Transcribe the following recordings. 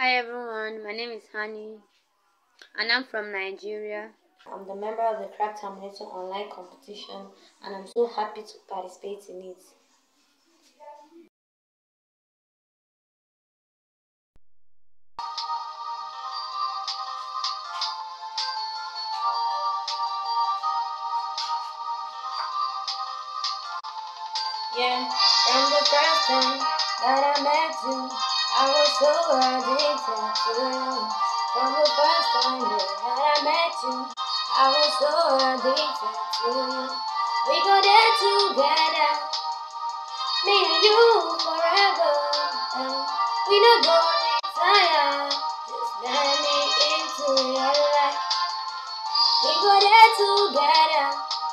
Hi everyone, my name is Hãni and I'm from Nigeria. I'm the member of the Krak Teminato online competition and I'm so happy to participate in it. Yeah, from the first time that I met you, I was so addicted to you. From the first time that I met you, I was so addicted to you. We go there together, me and you forever. And we not go retire, just let me into your life. We go there together,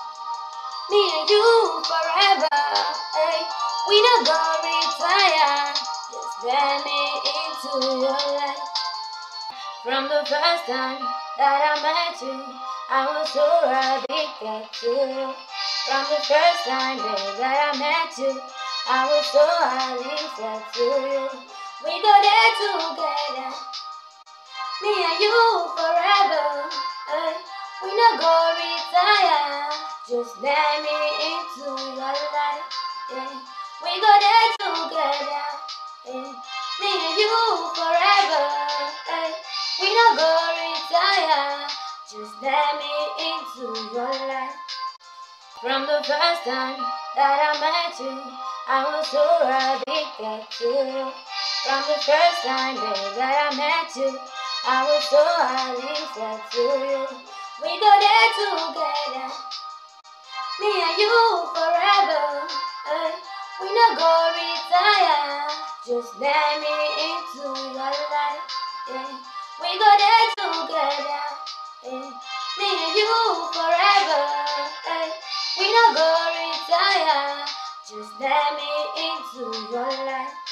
me and you forever. Hey, we not gonna retire, just let me into your life. From the first time that I met you, I was so addicted to you. From the first time, babe, that I met you, I was so addicted to you. We go there together, me and you forever. Hey, we not gonna retire, just let me into your life. Yeah. We go there together, yeah. Me and you forever. Hey, we not gonna retire, just let me into your life. From the first time that I met you, I was so addicted to you. From the first time, babe, that I met you, I was so addicted to you. We go there together, me and you forever. Hey, we not gonna retire, just let me into your life. Yeah. We go there together, yeah. Me and you forever. Hey, we not gonna retire, just let me into your life.